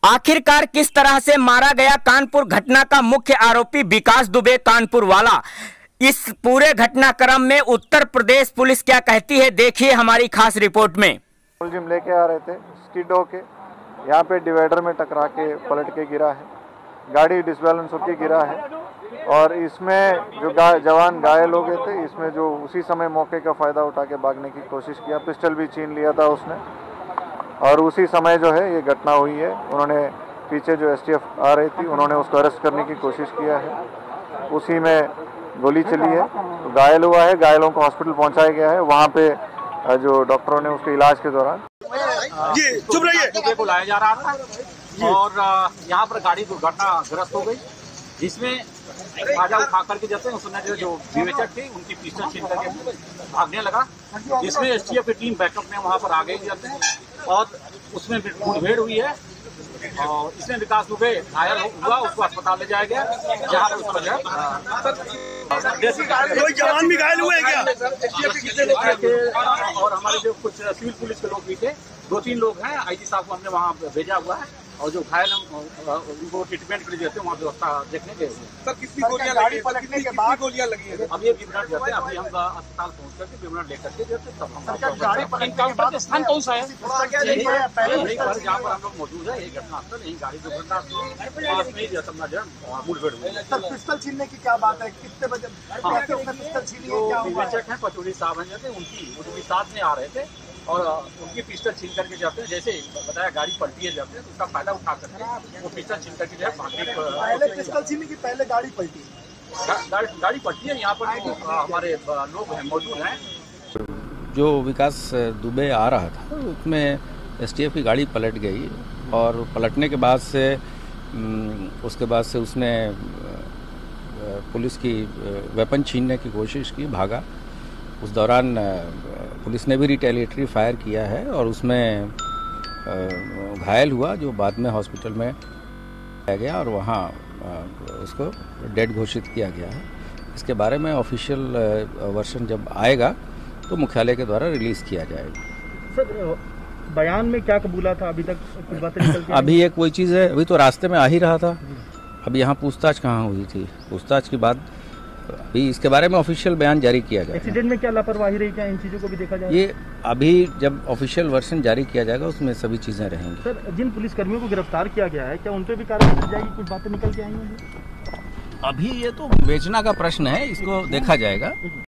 आखिरकार किस तरह से मारा गया कानपुर घटना का मुख्य आरोपी विकास दुबे कानपुर वाला। इस पूरे घटनाक्रम में उत्तर प्रदेश पुलिस क्या कहती है, देखिए हमारी खास रिपोर्ट में। मुलजिम लेके आ रहे थे स्किड होके, यहाँ पे डिवाइडर में टकरा के पलट के गिरा है, गाड़ी डिसबैलेंस होके गिरा है और इसमें जो जवान घायल हो गए थे, इसमें जो उसी समय मौके का फ़ायदा उठा के भागने की कोशिश किया, पिस्टल भी छीन लिया था उसने और उसी समय जो है ये घटना हुई है। उन्होंने पीछे जो एसटीएफ आ रही थी, उन्होंने उसको अरेस्ट करने की कोशिश किया है, उसी में गोली चली है, तो घायल हुआ है, घायलों को हॉस्पिटल पहुंचाया गया है। वहाँ पे जो डॉक्टरों ने उसके इलाज के दौरान जी चुप रहिए को लाया जा रहा था और यहाँ पर गाड़ी दुर्घटनाग्रस्त हो गई, जिसमें फायदा उठा करके जाते हैं उसने जो विवेचक थे उनकी पिस्टल छीन करके भागने लगा, जिसमें एसटीएफ की टीम बैकअप में वहाँ पर आ गई जाते हैं और उसमें मुठभेड़ हुई है और इसमें विकास दुबे घायल हुआ, उसको अस्पताल ले जाया गया, जहाँ पर उसको कोई जवान भी घायल हुए क्या? और हमारे जो कुछ सिविल पुलिस के लोग भी थे, 2-3 लोग हैं, आईजी साहब को हमने वहाँ भेजा हुआ है और जो घायल उनको ट्रीटमेंट के लिए देते हैं वहाँ व्यवस्था देखने गए। सर कितनी गोलियां लगी? पलटने के बाद गोलियां लगी है? अब ये विवरण देते हैं, अभी हम अस्पताल पहुँच करके विवरण लेकर के देते हैं, तब हम गाड़ी पलटने के बाद स्थान कौन सा है पहले जहाँ पर हम लोग मौजूद है, यही घटनास्थल, यही गाड़ी दुर्घटना मुठभेड़ हुई। सर पिस्टल छीनने की क्या बात है? कितने बजे पिस्टल छीनी है? क्या हुआ? विवेचक हैं पचौड़ी साहब हैं, उनकी साथ में आ रहे थे और उनकी पिस्टल छीन करके जाते हैं, जैसे बताया गाड़ी पलटी है जाते हैं तो उसका फायदा उठा करके वो पिस्टल छीन करके जो है पहले पिस्टल छीनी की पहले गाड़ी पलटी? गाड़ी पलटी है, यहाँ पर जो हमारे लोग हैं मौजूद हैं। जो विकास दुबे आ रहा था उसमें एसटीएफ की गाड़ी पलट गई और पलटने के बाद से उसने पुलिस की वेपन छीनने की कोशिश की, भागा। उस दौरान पुलिस ने भी रिटेलिएटरी फायर किया है और उसमें घायल हुआ, जो बाद में हॉस्पिटल में लाया गया और वहाँ उसको डेड घोषित किया गया है। इसके बारे में ऑफिशियल वर्जन जब आएगा तो मुख्यालय के द्वारा रिलीज़ किया जाएगा। सर बयान में क्या कबूला था? अभी तक कुछ बातें निकल के अभी एक वही चीज़ है, अभी तो रास्ते में आ ही रहा था, अभी यहाँ पूछताछ कहाँ हुई थी, पूछताछ के बाद अभी इसके बारे में ऑफिशियल बयान जारी किया जाएगा। एक्सीडेंट में क्या लापरवाही रही, क्या इन चीज़ों को भी देखा जाएगा? ये अभी जब ऑफिशियल वर्जन जारी किया जाएगा उसमें सभी चीज़ें रहेंगी। सर जिन पुलिसकर्मियों को गिरफ्तार किया गया है, क्या उन पर भी कार्रवाई की जाएगी? कुछ बातें निकल के आई हैं? अभी ये तो बेचना का प्रश्न है, इसको देखा जाएगा।